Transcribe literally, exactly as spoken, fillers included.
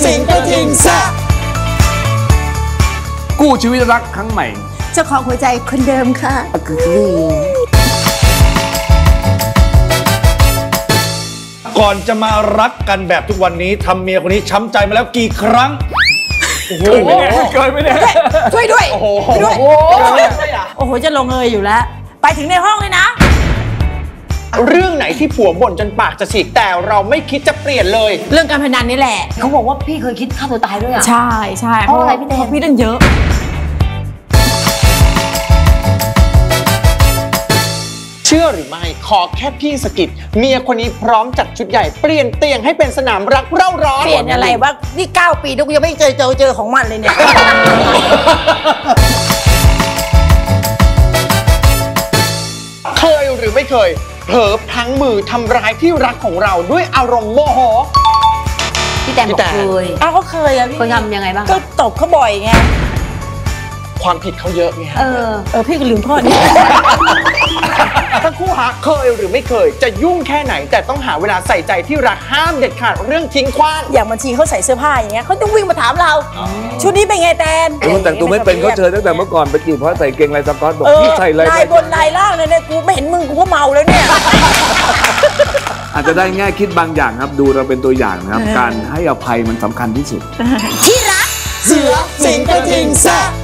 จริงก็จริงซะกู้ชีวิตรักครั้งใหม่เจ้าของหัวใจคนเดิมค่ะก่อนจะมารักกันแบบทุกวันนี้ทำเมียคนนี้ช้ำใจมาแล้วกี่ครั้งโอ้โหเกินไม่ได้ช่วยด้วยโอ้โหด้วยโอ้โหจะลงเอยอยู่แล้วไปถึงในห้องเลยนะเรื่องไหนที่ผัวบ่นจนปากจะฉีกแต่เราไม่คิดจะเปลี่ยนเลยเรื่องการพนันนี่แหละเขาบอกว่าพี่เคยคิดฆ่าตัวตายด้วยอ่ะใช่ใช่เพราะอะไรพี่เต้พี่เล่นเยอะเชื่อหรือไม่ขอแค่พี่สกิดเมียคนนี้พร้อมจัดชุดใหญ่เปลี่ยนเตียงให้เป็นสนามรักเร่าร้อนเปลี่ยนอะไรวะนี่เก้าปีทุกยังไม่เจอเจอเจอของมันเลยเนี่ยเคยหรือไม่เคยเผลอพลั้งมือทำร้ายที่รักของเราด้วยอารมณ์โมโหพี่แตนบอกเคยอ้าวก็เคยอะพี่เคยทำยังไงบ้างก็ตบเขาบ่อยไงความผิดเขาเยอะไงเออเออพี่ก็ลืมข้อนี้ทั้งคู่ฮะเคยหรือไม่เคยจะยุ่งแค่ไหนแต่ต้องหาเวลาใส่ใจที่รักห้ามเด็ดขาดเรื่องทิ้งขว้างอย่างบางทีเขาใส่เสื้อผ้าอย่างเงี้ยเขาต้องวิ่งมาถามเราชุดนี้เป็นไงแตนแต่งตัวไม่เป็นเขาเชิญตั้งแต่เมื่อก่อนไปจีบเพราะใส่เกงลายสก๊อตบอกพี่ใส่เลยลายบนลายล่างเลยเนี่ยกูไม่เห็นมึงกูก็เมาแล้วเนี่ยอาจจะได้แง่คิดบางอย่างครับดูเราเป็นตัวอย่างนะครับการให้อภัยมันสำคัญที่สุดที่รักเสือสิงกระทิงซะ